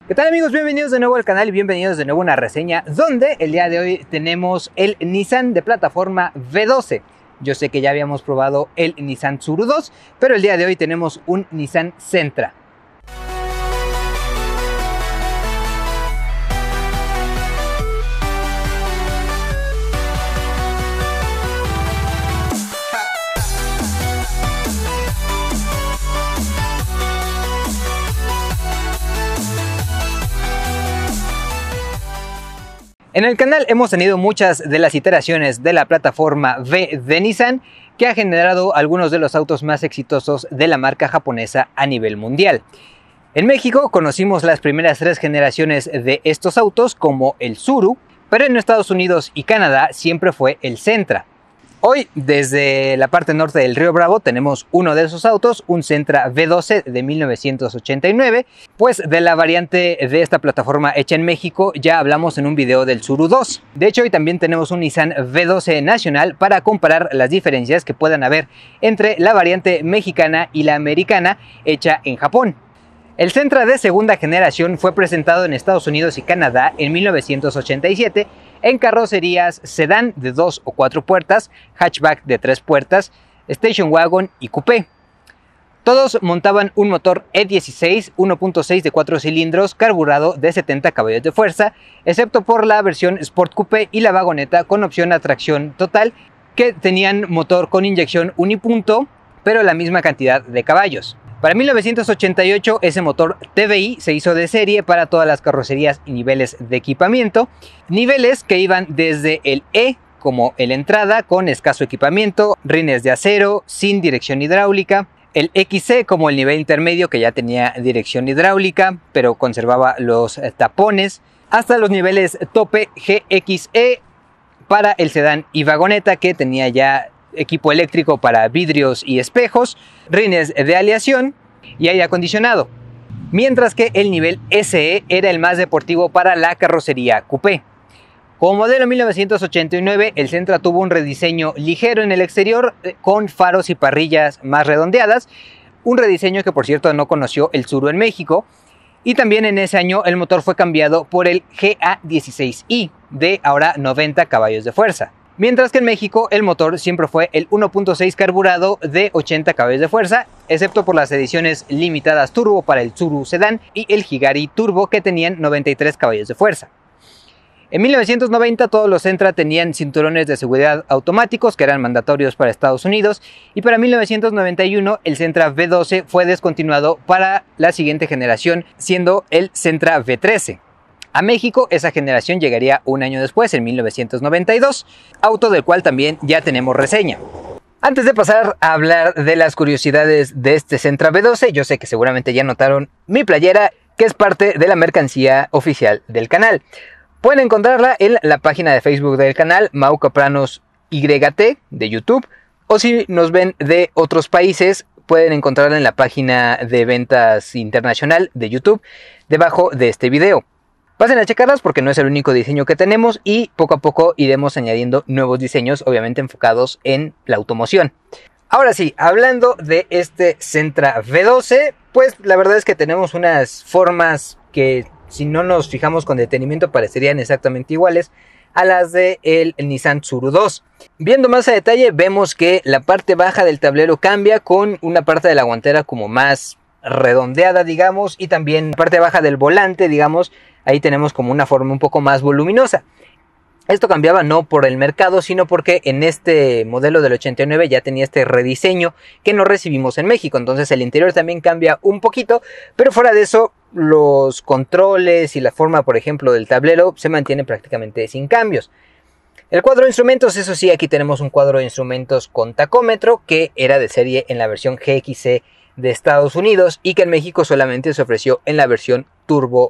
¿Qué tal amigos? Bienvenidos de nuevo al canal y bienvenidos de nuevo a una reseña donde el día de hoy tenemos el Nissan de plataforma V12. Yo sé que ya habíamos probado el Nissan Tsuru 2, pero el día de hoy tenemos un Nissan Sentra. En el canal hemos tenido muchas de las iteraciones de la plataforma V de Nissan, que ha generado algunos de los autos más exitosos de la marca japonesa a nivel mundial. En México conocimos las primeras 3 generaciones de estos autos como el Tsuru, pero en Estados Unidos y Canadá siempre fue el Sentra. Hoy, desde la parte norte del Río Bravo, tenemos uno de esos autos, un Sentra V12 de 1989. Pues de la variante de esta plataforma hecha en México ya hablamos en un video del Tsuru 2. De hecho, hoy también tenemos un Nissan V12 nacional para comparar las diferencias que puedan haber entre la variante mexicana y la americana hecha en Japón. El Sentra de segunda generación fue presentado en Estados Unidos y Canadá en 1987 en carrocerías sedán de 2 o 4 puertas, hatchback de 3 puertas, station wagon y coupé. Todos montaban un motor E16 1.6 de 4 cilindros carburado de 70 caballos de fuerza, excepto por la versión Sport Coupé y la vagoneta con opción a tracción total, que tenían motor con inyección unipunto, pero la misma cantidad de caballos. Para 1988 ese motor TVI se hizo de serie para todas las carrocerías y niveles de equipamiento, niveles que iban desde el E como el entrada con escaso equipamiento, rines de acero, sin dirección hidráulica, el XC como el nivel intermedio que ya tenía dirección hidráulica pero conservaba los tapones, hasta los niveles tope GXE para el sedán y vagoneta que tenía ya equipo eléctrico para vidrios y espejos, rines de aleación y aire acondicionado, mientras que el nivel SE era el más deportivo para la carrocería coupé. Como modelo 1989, el Sentra tuvo un rediseño ligero en el exterior con faros y parrillas más redondeadas, un rediseño que por cierto no conoció el Tsuru en México, y también en ese año el motor fue cambiado por el GA16i de ahora 90 caballos de fuerza. Mientras que en México el motor siempre fue el 1.6 carburado de 80 caballos de fuerza, excepto por las ediciones limitadas turbo para el Tsuru sedán y el Higari turbo que tenían 93 caballos de fuerza. En 1990 todos los Sentra tenían cinturones de seguridad automáticos que eran mandatorios para Estados Unidos, y para 1991 el Sentra V12 fue descontinuado para la siguiente generación, siendo el Sentra V13. A México esa generación llegaría un año después, en 1992, auto del cual también ya tenemos reseña. Antes de pasar a hablar de las curiosidades de este Sentra V12, yo sé que seguramente ya notaron mi playera, que es parte de la mercancía oficial del canal. Pueden encontrarla en la página de Facebook del canal, Mau Capranos YT de YouTube, o si nos ven de otros países, pueden encontrarla en la página de ventas internacional de YouTube, debajo de este video. Pasen a checarlas porque no es el único diseño que tenemos y poco a poco iremos añadiendo nuevos diseños, obviamente enfocados en la automoción. Ahora sí, hablando de este Sentra V12, pues la verdad es que tenemos unas formas que si no nos fijamos con detenimiento parecerían exactamente iguales a las del Nissan Tsuru 2. Viendo más a detalle vemos que la parte baja del tablero cambia con una parte de la guantera como más redondeada, digamos, y también la parte baja del volante, digamos, ahí tenemos como una forma un poco más voluminosa. Esto cambiaba no por el mercado, sino porque en este modelo del 89 ya tenía este rediseño que no recibimos en México. Entonces el interior también cambia un poquito, pero fuera de eso los controles y la forma, por ejemplo, del tablero se mantiene prácticamente sin cambios. El cuadro de instrumentos, eso sí, aquí tenemos un cuadro de instrumentos con tacómetro que era de serie en la versión GXC de Estados Unidos y que en México solamente se ofreció en la versión turbo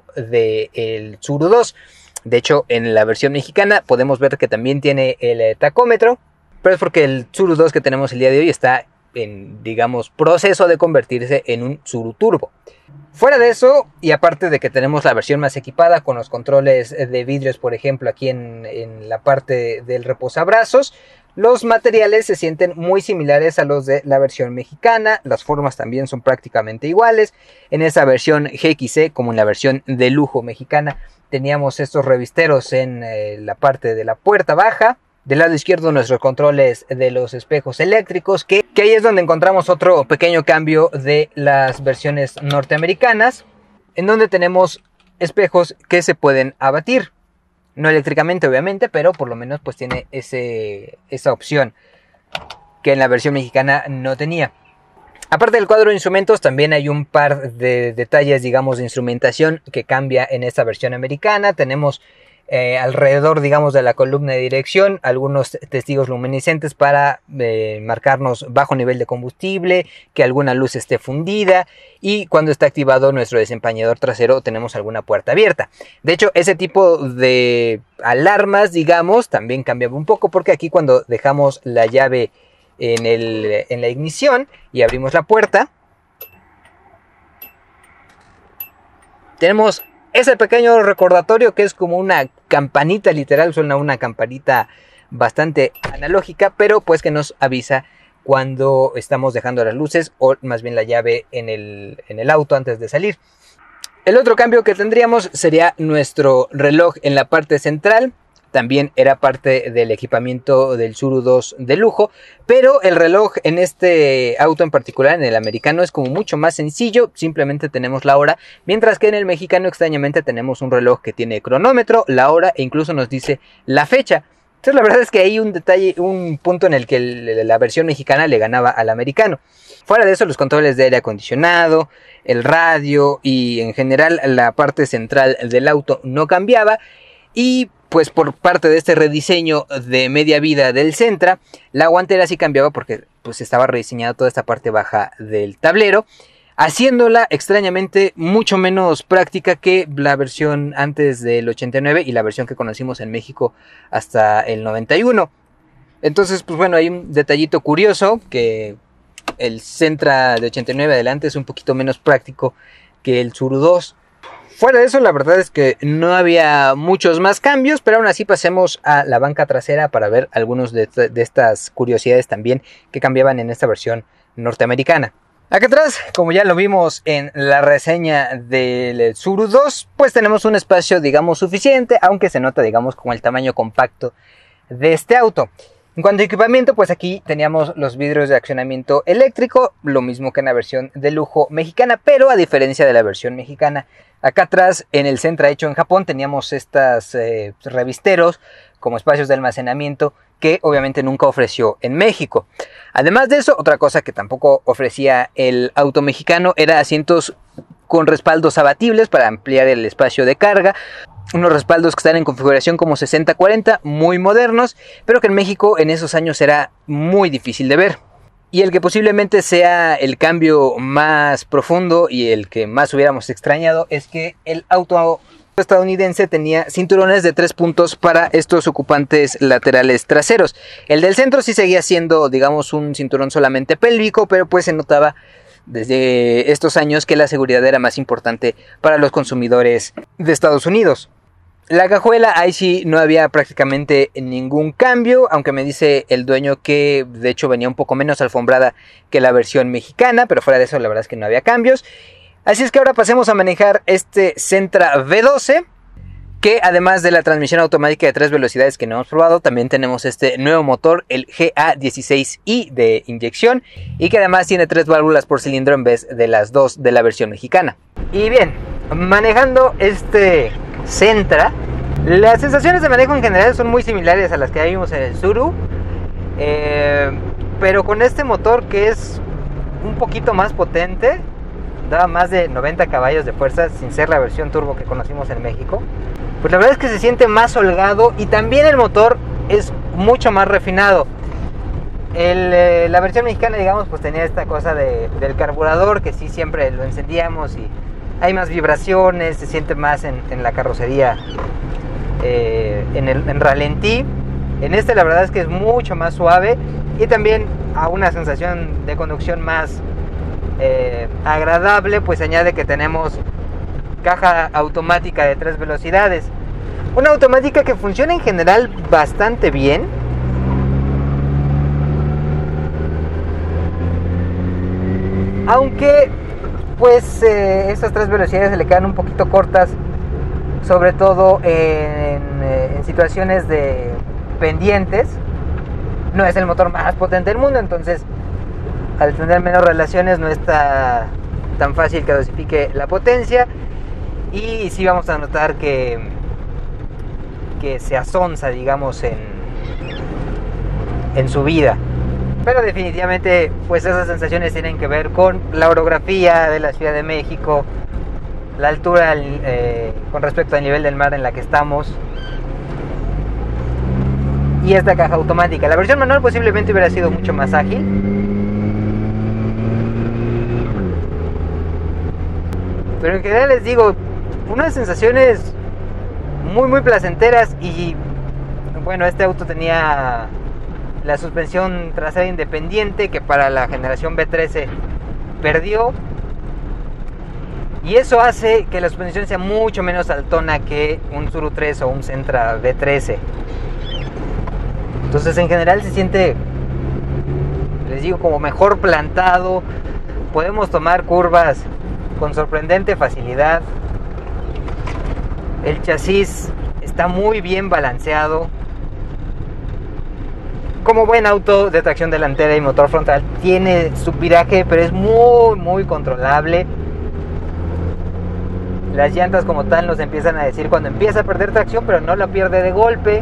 del Tsuru 2. De hecho, en la versión mexicana podemos ver que también tiene el tacómetro, pero es porque el Tsuru 2 que tenemos el día de hoy está en, digamos, proceso de convertirse en un Tsuru turbo. Fuera de eso, y aparte de que tenemos la versión más equipada con los controles de vidrios, por ejemplo, aquí en la parte del reposabrazos, Los materiales se sienten muy similares a los de la versión mexicana, las formas también son prácticamente iguales. En esa versión GXC, como en la versión de lujo mexicana, teníamos estos revisteros en la parte de la puerta baja. Del lado izquierdo nuestros controles de los espejos eléctricos, que ahí es donde encontramos otro pequeño cambio de las versiones norteamericanas, en donde tenemos espejos que se pueden abatir. No eléctricamente obviamente, pero por lo menos pues tiene esa opción que en la versión mexicana no tenía. Aparte del cuadro de instrumentos, también hay un par de detalles, digamos, de instrumentación que cambia en esta versión americana. Tenemos alrededor, digamos, de la columna de dirección algunos testigos luminiscentes para marcarnos bajo nivel de combustible, que alguna luz esté fundida, y cuando está activado nuestro desempañador trasero tenemos alguna puerta abierta. De hecho, ese tipo de alarmas, digamos, también cambiaba un poco, porque aquí cuando dejamos la llave en la ignición y abrimos la puerta, tenemos ese pequeño recordatorio que es como una campanita, literal, suena una campanita bastante analógica, pero pues que nos avisa cuando estamos dejando las luces, o más bien la llave en el auto antes de salir. El otro cambio que tendríamos sería nuestro reloj en la parte central. También era parte del equipamiento del Tsuru 2 de lujo, pero el reloj en este auto en particular, en el americano, es como mucho más sencillo. Simplemente tenemos la hora, mientras que en el mexicano extrañamente tenemos un reloj que tiene cronómetro, la hora e incluso nos dice la fecha. Entonces la verdad es que hay un detalle, un punto en el que la versión mexicana le ganaba al americano. Fuera de eso, los controles de aire acondicionado, el radio y en general la parte central del auto no cambiaba. Y pues por parte de este rediseño de media vida del Sentra, la guantera sí cambiaba porque pues estaba rediseñada toda esta parte baja del tablero, haciéndola extrañamente mucho menos práctica que la versión antes del 89 y la versión que conocimos en México hasta el 91. Entonces, pues bueno, hay un detallito curioso, que el Sentra de 89 adelante es un poquito menos práctico que el Tsuru 2. Fuera de eso, la verdad es que no había muchos más cambios, pero aún así pasemos a la banca trasera para ver algunos de estas curiosidades también que cambiaban en esta versión norteamericana. Acá atrás, como ya lo vimos en la reseña del Tsuru 2, pues tenemos un espacio, digamos, suficiente, aunque se nota, digamos, con el tamaño compacto de este auto. En cuanto a equipamiento, pues aquí teníamos los vidrios de accionamiento eléctrico, lo mismo que en la versión de lujo mexicana, pero a diferencia de la versión mexicana, acá atrás en el Sentra hecho en Japón teníamos estas revisteros como espacios de almacenamiento que obviamente nunca ofreció en México. Además de eso, otra cosa que tampoco ofrecía el auto mexicano era asientos con respaldos abatibles para ampliar el espacio de carga. Unos respaldos que están en configuración como 60-40, muy modernos, pero que en México en esos años era muy difícil de ver. Y el que posiblemente sea el cambio más profundo y el que más hubiéramos extrañado es que el auto estadounidense tenía cinturones de 3 puntos para estos ocupantes laterales traseros. El del centro sí seguía siendo, digamos, un cinturón solamente pélvico, pero pues se notaba desde estos años que la seguridad era más importante para los consumidores de Estados Unidos. La cajuela, ahí sí no había prácticamente ningún cambio, aunque me dice el dueño que de hecho venía un poco menos alfombrada que la versión mexicana, pero fuera de eso la verdad es que no había cambios. Así es que ahora pasemos a manejar este Sentra V12, que además de la transmisión automática de 3 velocidades que no hemos probado, también tenemos este nuevo motor, el GA16i de inyección, y que además tiene 3 válvulas por cilindro en vez de las 2 de la versión mexicana. Y bien, manejando este Sentra, las sensaciones de manejo en general son muy similares a las que vimos en el Tsuru, pero con este motor que es un poquito más potente, daba más de 90 caballos de fuerza sin ser la versión turbo que conocimos en México. Pues la verdad es que se siente más holgado y también el motor es mucho más refinado. La versión mexicana, digamos, pues tenía esta cosa del carburador, que sí siempre lo encendíamos y hay más vibraciones, se siente más en la carrocería, en ralentí. En este la verdad es que es mucho más suave y también a una sensación de conducción más agradable, pues añade que tenemos caja automática de 3 velocidades. Una automática que funciona en general bastante bien. aunque pues estas 3 velocidades se le quedan un poquito cortas, sobre todo en situaciones de pendientes. No es el motor más potente del mundo, entonces al tener menos relaciones no está tan fácil que dosifique la potencia, y sí vamos a notar que se asonza, digamos, en su vida. Pero definitivamente pues esas sensaciones tienen que ver con la orografía de la Ciudad de México, la altura con respecto al nivel del mar en la que estamos, y esta caja automática. La versión manual posiblemente hubiera sido mucho más ágil, pero en general les digo, unas sensaciones muy placenteras. Y bueno, este auto tenía la suspensión trasera independiente, que para la generación V13 perdió, y eso hace que la suspensión sea mucho menos altona que un Tsuru 3 o un Sentra V13. Entonces en general se siente, les digo, como mejor plantado. Podemos tomar curvas con sorprendente facilidad. El chasis está muy bien balanceado. Como buen auto de tracción delantera y motor frontal, tiene subviraje, pero es muy controlable. Las llantas como tal nos empiezan a decir cuando empieza a perder tracción, pero no la pierde de golpe.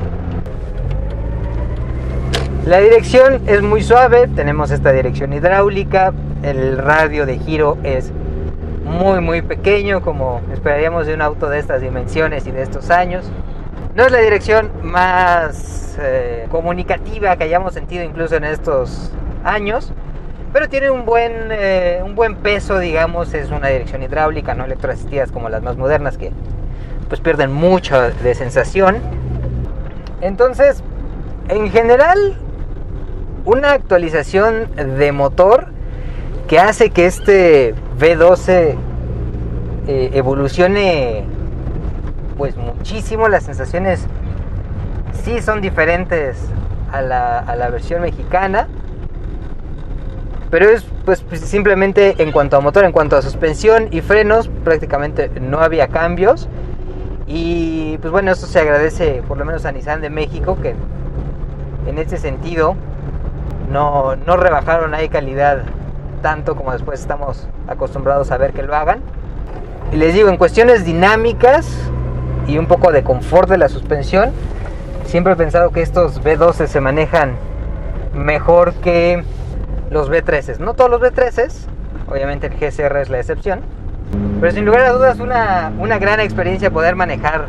La dirección es muy suave, tenemos esta dirección hidráulica. El radio de giro es muy pequeño, como esperaríamos de un auto de estas dimensiones y de estos años. No es la dirección más comunicativa que hayamos sentido incluso en estos años, pero tiene un buen peso, digamos. Es una dirección hidráulica, no electroasistidas como las más modernas, que pues pierden mucho de sensación. Entonces, en general, una actualización de motor que hace que este V12 evolucione pues muchísimo. Las sensaciones sí son diferentes a la versión mexicana, pero es pues simplemente en cuanto a motor. En cuanto a suspensión y frenos, prácticamente no había cambios, y pues bueno, esto se agradece por lo menos a Nissan de México, que en ese sentido no rebajaron ahí calidad tanto como después estamos acostumbrados a ver que lo hagan. Y les digo, en cuestiones dinámicas y un poco de confort de la suspensión, siempre he pensado que estos V12 se manejan mejor que los V13. No todos los V13, obviamente el GSR es la excepción, pero sin lugar a dudas una gran experiencia poder manejar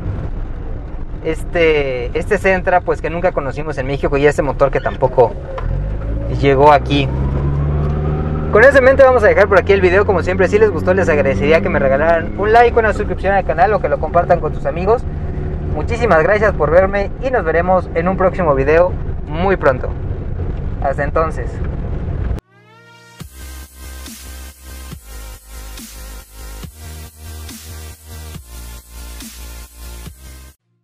este Sentra, pues que nunca conocimos en México, y este motor que tampoco llegó aquí. Con eso en mente vamos a dejar por aquí el video. Como siempre, si les gustó, les agradecería que me regalaran un like, una suscripción al canal, o que lo compartan con sus amigos. Muchísimas gracias por verme, y nos veremos en un próximo video muy pronto. Hasta entonces.